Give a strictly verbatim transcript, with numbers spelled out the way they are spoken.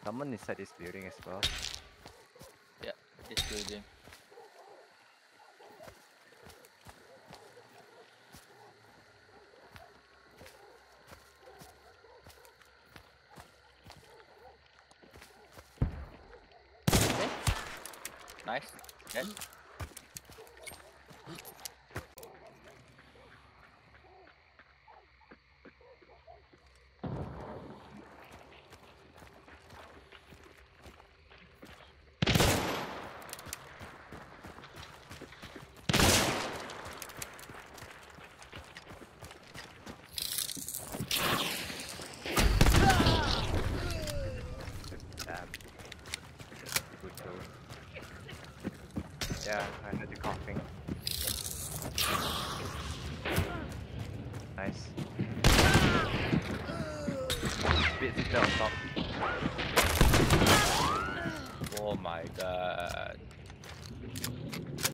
Someone inside this building as well. Yeah, this building. Okay. Nice. Dead. Damn. Good tool. Yeah, I heard the coughing. Nice. Bit still on top. Oh my god.